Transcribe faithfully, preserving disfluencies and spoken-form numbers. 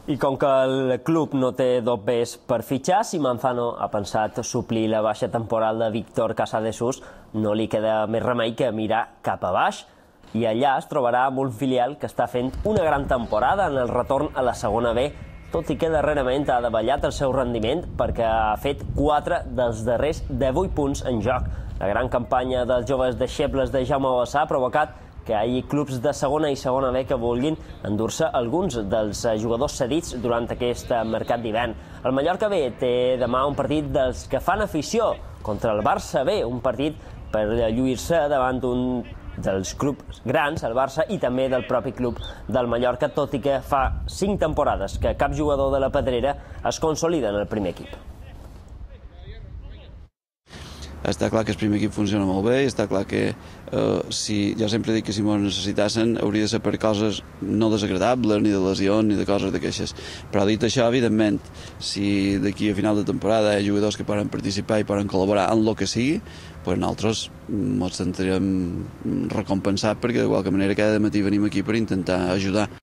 I com que el club no té dobbers per fitxar, si Manzano ha pensat suplir la baixa temporal de Víctor Casadesús, no li queda més remei que mirar cap a baix. I allà es trobarà amb un filial que està fent una gran temporada en el retorn a la segona B, tot i que darrerament ha davallat el seu rendiment perquè ha fet quatre dels darrers divuit punts en joc. La gran campanya dels joves deixebles de Jaume Bassà ha provocat que hi hagi clubs de segona i segona B que vulguin endur-se alguns dels jugadors cedits durant aquest mercat d'hivern. El Mallorca B té demà un partit dels que fan afició contra el Barça B, un partit per lluir-se davant d'un dels clubs grans, el Barça, i també del propi club del Mallorca, tot i que fa cinc temporades que cap jugador de la Pedrera es consolida en el primer equip. Està clar que el primer equip funciona molt bé i està clar que eh, si, jo sempre dic que si ens necessitassin hauria de ser per coses no desagradables, ni de lesions, ni de coses d'aquestes. Però dit això, evidentment, si d'aquí a final de temporada hi ha jugadors que poden participar i poden col·laborar en el que sigui, doncs nosaltres ens sentirem recompensats perquè de qualque manera cada matí venim aquí per intentar ajudar.